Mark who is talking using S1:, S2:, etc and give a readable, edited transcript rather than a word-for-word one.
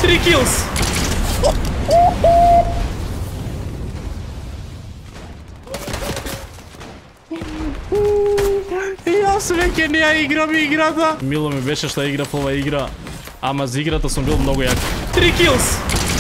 S1: 3 kills. Јас веќе не ја играм играта. Мило ми беше што ја играв ова игра, ама за играта сум бил многу јак. 3 kills.